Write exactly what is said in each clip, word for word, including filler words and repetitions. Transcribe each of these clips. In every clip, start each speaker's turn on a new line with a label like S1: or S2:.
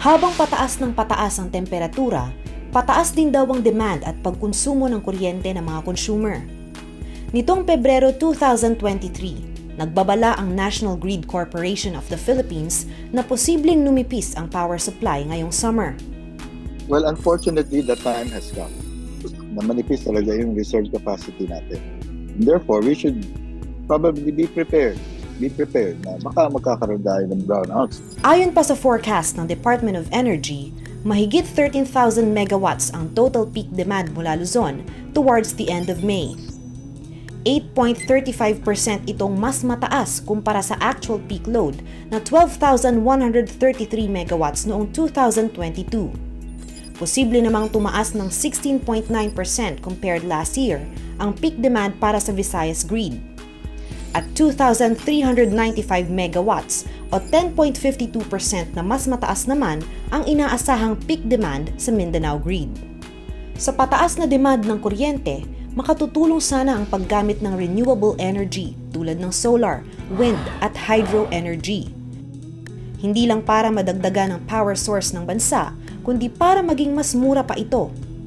S1: Habang pataas ng pataas ang temperatura, pataas din daw ang demand at pagkonsumo ng kuryente ng mga consumer. Nitong Pebrero two thousand twenty-three, nagbabala ang National Grid Corporation of the Philippines na posibleng numipis ang power supply ngayong summer.
S2: Well, unfortunately, the time has come na manipis talaga yung reserve capacity natin. And therefore, we should probably be prepared. Be prepared na baka magkakaroon tayo ng brownouts.
S1: Ayon pa sa forecast ng Department of Energy, mahigit thirteen thousand megawatts ang total peak demand mula Luzon towards the end of May. eight point three five percent itong mas mataas kumpara sa actual peak load na twelve thousand one hundred thirty-three megawatts noong two thousand twenty-two. Posible namang tumaas ng sixteen point nine percent compared last year ang peak demand para sa Visayas grid. At two thousand three hundred ninety-five megawatts o ten point five two percent na mas mataas naman ang inaasahang peak demand sa Mindanao grid. Sa pataas na demand ng kuryente, makatutulong sana ang paggamit ng renewable energy tulad ng solar, wind at hydro energy. Hindi lang para madagdagan ang power source ng bansa, kundi para maging mas mura pa ito.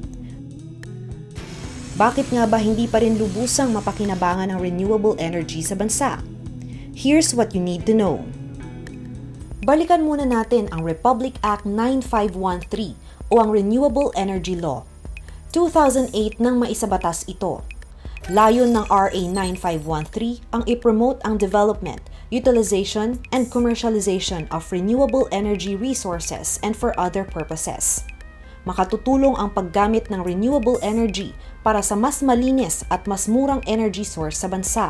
S1: Bakit nga ba hindi pa rin lubusang mapakinabangan ang renewable energy sa bansa? Here's what you need to know. Balikan muna natin ang Republic Act nine five one three o ang Renewable Energy Law. two thousand eight nang maisabatas ito. Layon ng R A nine five one three ang i-promote ang development, utilization, and commercialization of renewable energy resources and for other purposes. Makatutulong ang paggamit ng renewable energy para sa mas malinis at mas murang energy source sa bansa.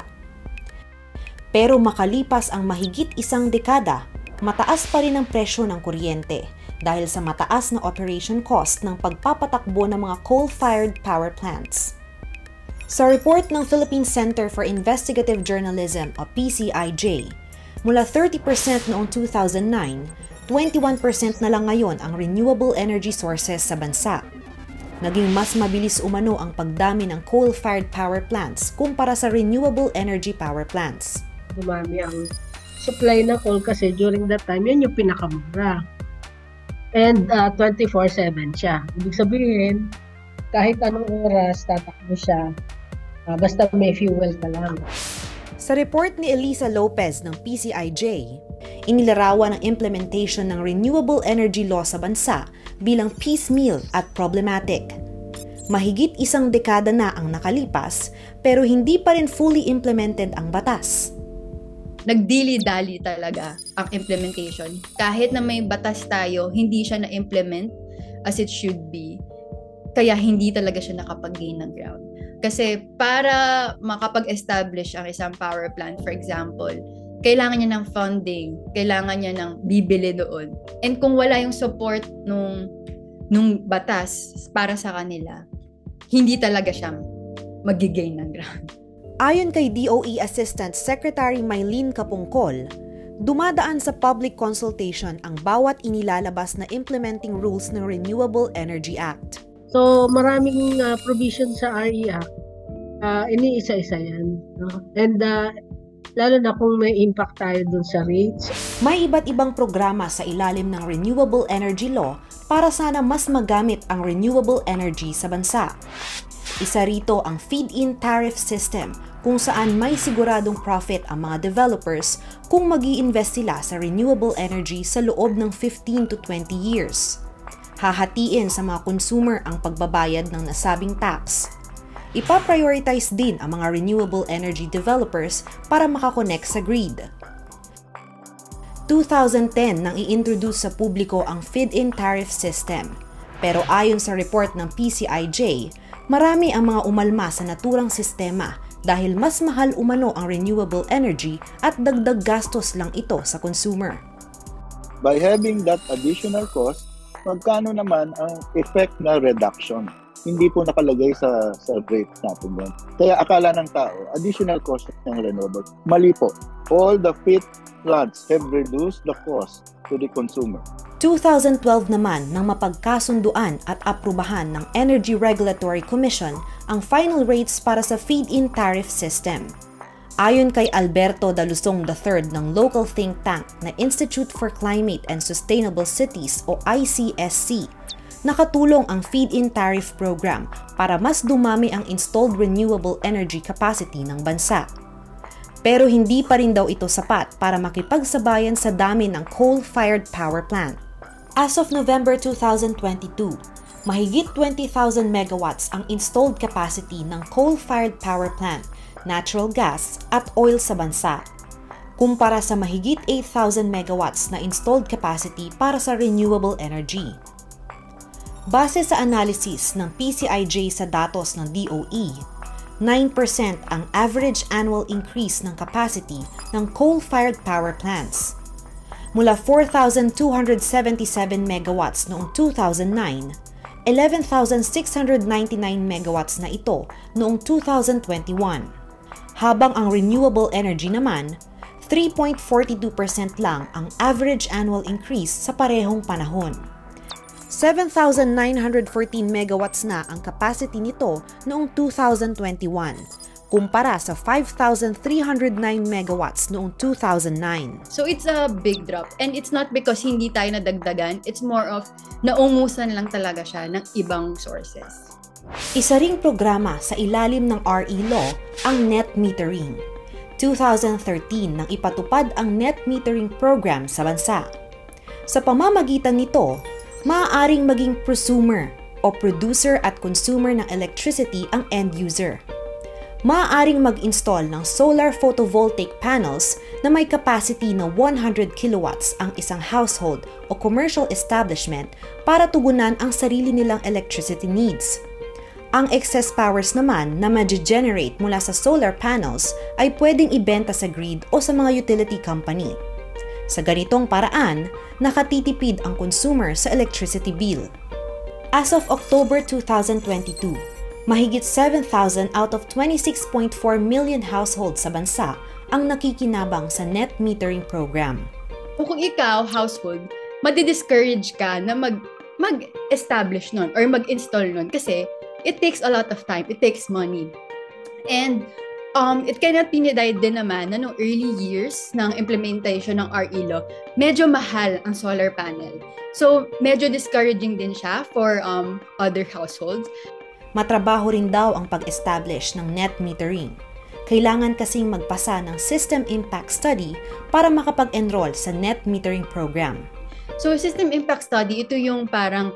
S1: Pero makalipas ang mahigit isang dekada, mataas pa rin ang presyo ng kuryente dahil sa mataas na operation cost ng pagpapatakbo ng mga coal-fired power plants. Sa report ng Philippine Center for Investigative Journalism o P C I J, mula thirty percent noong two thousand nine, twenty-one percent na lang ngayon ang renewable energy sources sa bansa. Naging mas mabilis umano ang pagdami ng coal-fired power plants kumpara sa renewable energy power plants.
S3: Dumami ang supply ng coal kasi during that time, yan yung pinakamura. And uh, twenty-four seven siya. Ibig sabihin, kahit anong oras, tatakbo siya. Uh, basta may fuel ka lang.
S1: Sa report ni Elisa Lopez ng P C I J, inilarawan ang implementation ng renewable energy law sa bansa bilang piecemeal at problematic. Mahigit isang dekada na ang nakalipas, pero hindi pa rin fully implemented ang batas.
S4: Nagdili-dali talaga ang implementation. Kahit na may batas tayo, hindi siya na-implement as it should be. Kaya hindi talaga siya nakapag-gain ng ground. Kasi para makapag-establish ang isang power plant, for example, kailangan niya ng funding, kailangan niya ng bibili doon. And kung wala yung support nung, nung batas para sa kanila, hindi talaga siya mag-gain ng ground.
S1: Ayon kay D O E Assistant Secretary Mylene Kapungkol, dumadaan sa public consultation ang bawat inilalabas na implementing rules ng Renewable Energy Act.
S3: So maraming uh, provision sa R E Act, uh, iniisa-isa yan. No? And uh, lalo na kung may impact tayo dun sa rates.
S1: May iba't ibang programa sa ilalim ng Renewable Energy Law para sana mas magamit ang renewable energy sa bansa. Isa rito ang feed-in tariff system kung saan may siguradong profit ang mga developers kung mag-i-invest sila sa renewable energy sa loob ng fifteen to twenty years. Hahatiin sa mga consumer ang pagbabayad ng nasabing tax. Ipa-prioritize din ang mga renewable energy developers para makakonect sa grid. two thousand ten nang i-introduce sa publiko ang feed-in tariff system. Pero ayon sa report ng P C I J, marami ang mga umalma sa naturang sistema dahil mas mahal umano ang renewable energy at dagdag gastos lang ito sa consumer.
S2: By having that additional cost, magkano naman ang effect na reduction? Hindi po nakalagay sa sa rate natin doon. Kaya akala ng tao, additional cost ng renewable. Mali po. All the F I T plants have reduced the cost to the consumer.
S1: two thousand twelve naman nang mapagkasunduan at aprubahan ng Energy Regulatory Commission ang final rates para sa feed-in tariff system. Ayon kay Alberto Dalusong the third ng local think tank na Institute for Climate and Sustainable Cities o I C S C, nakatulong ang feed-in tariff program para mas dumami ang installed renewable energy capacity ng bansa. Pero hindi pa rin daw ito sapat para makipagsabayan sa dami ng coal-fired power plant. As of November two thousand twenty-two, mahigit twenty thousand megawatts ang installed capacity ng coal-fired power plant, natural gas at oil sa bansa, kumpara sa mahigit eight thousand megawatts na installed capacity para sa renewable energy. Base sa analysis ng P C I J sa datos ng D O E, nine percent ang average annual increase ng capacity ng coal-fired power plants. Mula four thousand two hundred seventy-seven megawatts noong two thousand nine, eleven thousand six hundred ninety-nine megawatts na ito noong two thousand twenty-one. Habang ang renewable energy naman, three point four two percent lang ang average annual increase sa parehong panahon. seven thousand nine hundred fourteen megawatts na ang capacity nito noong two thousand twenty-one, kumpara sa five thousand three hundred nine megawatts noong two thousand nine.
S4: So it's a big drop, and it's not because hindi tayo nadagdagan, it's more of naungusan lang talaga siya ng ibang sources.
S1: Isa ring programa sa ilalim ng R E Law ang net metering. two thousand thirteen nang ipatupad ang net metering program sa bansa. Sa pamamagitan nito, maaaring maging prosumer o producer at consumer ng electricity ang end user. Maaaring mag-install ng solar photovoltaic panels na may capacity na one hundred kilowatts ang isang household o commercial establishment para tugunan ang sarili nilang electricity needs. Ang excess powers naman na ma-generate mula sa solar panels ay pwedeng ibenta sa grid o sa mga utility company. Sa ganitong paraan, nakatitipid ang consumer sa electricity bill. As of October two thousand twenty-two, mahigit seven thousand out of twenty-six point four million households sa bansa ang nakikinabang sa net metering program.
S4: Kung ikaw, household, madi-discourage ka na mag, mag-establish nun or mag-install nun kasi it takes a lot of time, it takes money. And um, it cannot be denied din naman na noong early years ng implementation ng R E Law, medyo mahal ang solar panel. So, medyo discouraging din siya for um, other households.
S1: Matrabaho rin daw ang pag-establish ng net metering. Kailangan kasing magpasa ng System Impact Study para makapag-enroll sa net metering program.
S4: So, System Impact Study, ito yung parang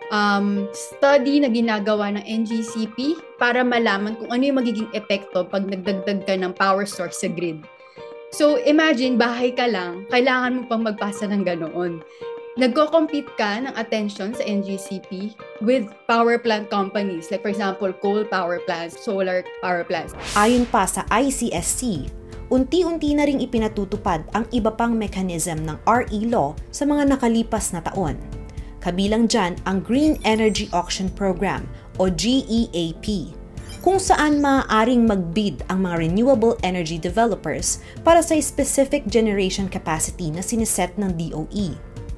S4: um, study na ginagawa ng N G C P para malaman kung ano yung magiging epekto pag nagdagdag ka ng power source sa grid. So, imagine, bahay ka lang, kailangan mo pang magpasa ng ganoon. Nagko-compete ka ng attention sa N G C P with power plant companies, like for example, coal power plants, solar power plants.
S1: Ayon pa sa I C S C, unti-unti na ring ipinatutupad ang iba pang mechanism ng R E Law sa mga nakalipas na taon. Kabilang dyan ang Green Energy Auction Program o G E A P, kung saan maaaring mag-bid ang mga renewable energy developers para sa specific generation capacity na siniset ng D O E.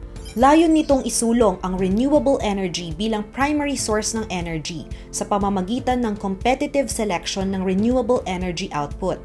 S1: Layon nitong isulong ang renewable energy bilang primary source ng energy sa pamamagitan ng competitive selection ng renewable energy output.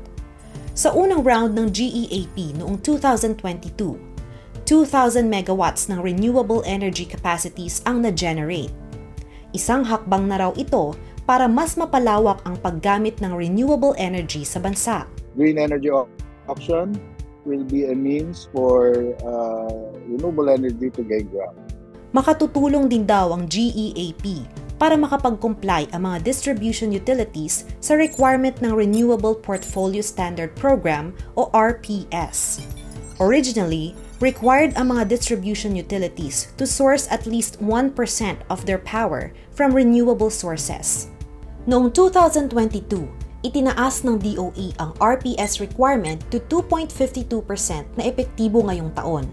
S1: Sa unang round ng G E A P noong two thousand twenty-two, two thousand megawatts ng renewable energy capacities ang na-generate. Isang hakbang na raw ito para mas mapalawak ang paggamit ng renewable energy sa bansa.
S2: Green energy auction will be a means for uh, renewable energy to gain ground.
S1: Makatutulong din daw ang G E A P para makapag-comply ang mga distribution utilities sa requirement ng Renewable Portfolio Standard Program o R P S. Originally, required ang mga distribution utilities to source at least one percent of their power from renewable sources. Noong two thousand twenty-two, itinaas ng D O E ang R P S requirement to two point five two percent na epektibo ngayong taon.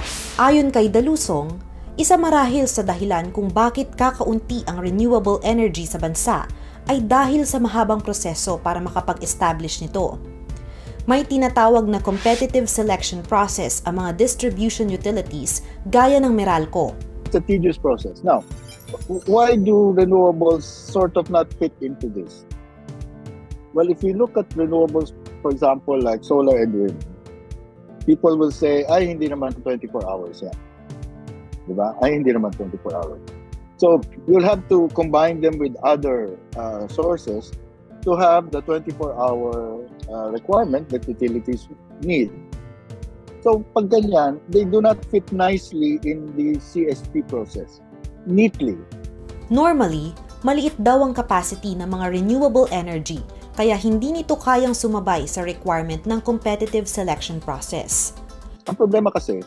S1: Ayon kay Dalusong, isa marahil sa dahilan kung bakit kakaunti ang renewable energy sa bansa ay dahil sa mahabang proseso para makapag-establish nito. May tinatawag na competitive selection process ang mga distribution utilities gaya ng Meralco.
S2: It's a tedious process. Now, why do renewables sort of not fit into this? Well, if you look at renewables for example, like solar and wind, people will say, ay, hindi naman twenty-four hours yan. Diba? Ay, hindi naman twenty-four hours. So, you'll have to combine them with other uh, sources to have the twenty-four hour uh, requirement that utilities need. So, pag ganyan, they do not fit nicely in the C S P process, neatly.
S1: Normally, maliit daw ang capacity ng mga renewable energy, kaya hindi nito kayang sumabay sa requirement ng competitive selection process.
S2: Ang problema kasi,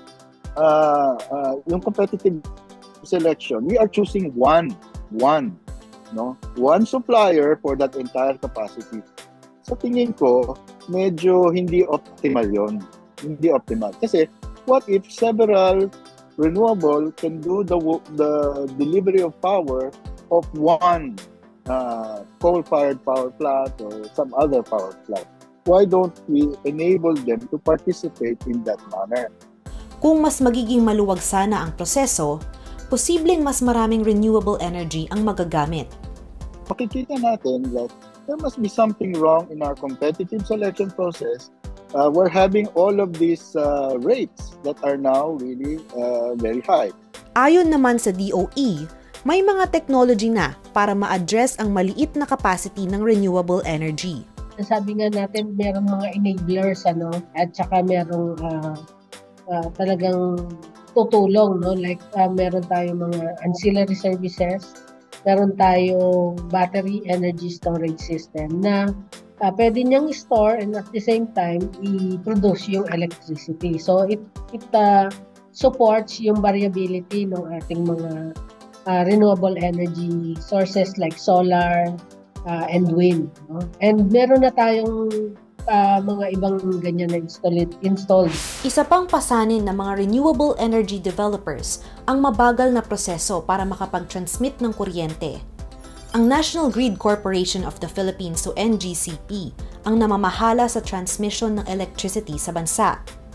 S2: uh, uh, yung competitive selection, we are choosing one, one, no? One supplier for that entire capacity. Sa tingin ko, medyo hindi optimal yon. Hindi optimal. Kasi, what if several renewable can do the the delivery of power of one uh, coal-fired power plant or some other power plant? Why don't we enable them to participate in that manner?
S1: Kung mas magiging maluwag sana ang proseso, posibleng mas maraming renewable energy ang magagamit.
S2: Makikita natin that there must be something wrong in our competitive selection process. Uh, we're having all of these uh, rates that are now really uh, very high.
S1: Ayon naman sa D O E, may mga technology na para ma-address ang maliit na capacity ng renewable energy.
S3: Sabi nga natin, merong mga enablers, ano, at saka merong uh, uh, talagang tutulong, no? Like, uh, meron tayong mga ancillary services, meron tayong battery energy storage system na uh, pwede niyang store and at the same time, i-produce yung electricity. So, it, it uh, supports yung variability ng ating mga uh, renewable energy sources like solar uh, and wind. No? And meron na tayong Uh, mga ibang ganyan na installed, installed.
S1: Isa pang pasanin ng mga renewable energy developers ang mabagal na proseso para makapag-transmit ng kuryente. Ang National Grid Corporation of the Philippines o N G C P ang namamahala sa transmission ng electricity sa bansa.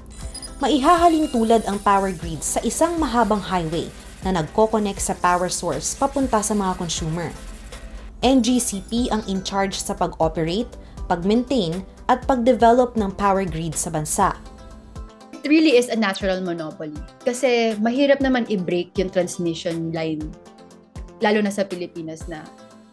S1: Maihahalin tulad ang power grid sa isang mahabang highway na nagko-connect sa power source papunta sa mga consumer. N G C P ang in charge sa pag-operate, pag-maintain, at pag-develop ng power grid sa bansa.
S4: It really is a natural monopoly. Kasi mahirap naman i-break yung transmission line, lalo na sa Pilipinas na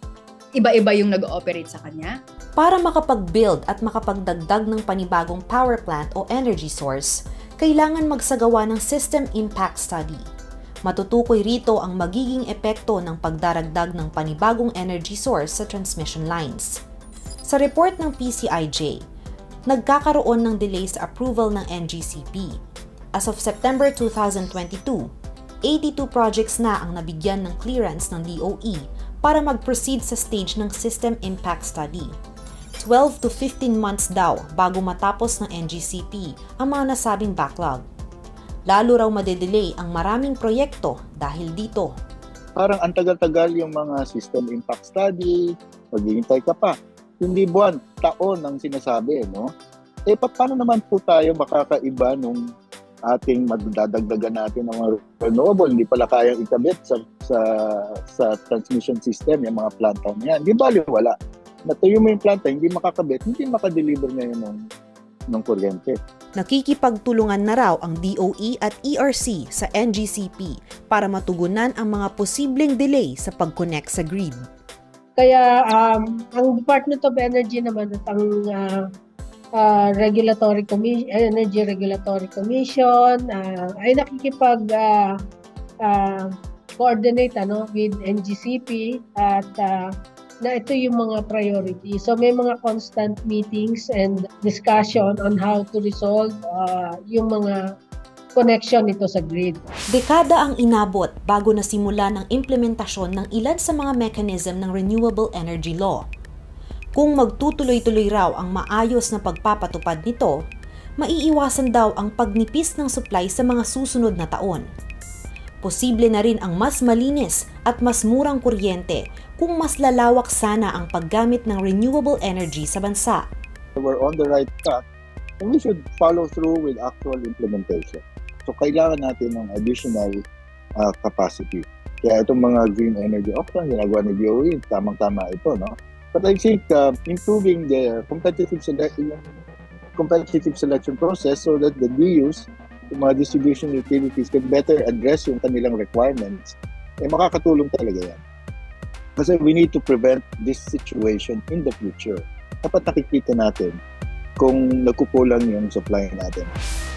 S4: iba-iba yung nag-ooperate sa kanya.
S1: Para makapag-build at makapagdagdag ng panibagong power plant o energy source, kailangan magsagawa ng System Impact Study. Matutukoy rito ang magiging epekto ng pagdaragdag ng panibagong energy source sa transmission lines. Sa report ng P C I J, nagkakaroon ng delay sa approval ng N G C P. As of September two thousand twenty-two, eighty-two projects na ang nabigyan ng clearance ng D O E para mag-proceed sa stage ng System Impact Study. twelve to fifteen months daw bago matapos ng N G C P ang mga nasabing backlog. Lalo raw madedelay ang maraming proyekto dahil dito.
S2: Parang ang tagal-tagal yung mga System Impact Study, maghihintay ka pa. Hindi buwan, taon ang sinasabi, no? Eh, paano naman po tayo makakaiba nung ating magdadagdagan natin ng mga renewable? Hindi pala kayang ikabit sa, sa, sa transmission system, yung mga planta na yan. Hindi bali, wala. Natuyo mo yung planta, hindi makakabit, hindi makadeliver ngayon ng, ng kuryente.
S1: Nakikipagtulungan na raw ang D O E at E R C sa N G C P para matugunan ang mga posibleng delay sa pag-connect sa grid.
S3: Kaya um, ang Department of Energy naman at ang uh, uh, Regulatory Commission, Energy Regulatory Commission uh, ay nakikipag uh, uh, coordinate ano with N G C P at uh, na ito yung mga priority. So may mga constant meetings and discussion on how to resolve uh, yung mga connection nito sa grid.
S1: Dekada ang inabot bago nasimula ng implementasyon ng ilan sa mga mechanism ng Renewable Energy Law. Kung magtutuloy-tuloy raw ang maayos na pagpapatupad nito, maiiwasan daw ang pagnipis ng supply sa mga susunod na taon. Posible na rin ang mas malinis at mas murang kuryente kung mas lalawak sana ang paggamit ng renewable energy sa bansa.
S2: We're on the right track and we should follow through with actual implementation. So, kailangan natin ng additional uh, capacity. Kaya itong mga green energy option, ginagawa ni D O E, tamang-tama ito, no? But I think uh, improving the competitive selection, competitive selection process so that the D Us, yung mga distribution utilities, can better address yung kanilang requirements, eh makakatulong talaga yan. Kasi we need to prevent this situation in the future. Dapat nakikita natin kung nagkukulang yung supply natin.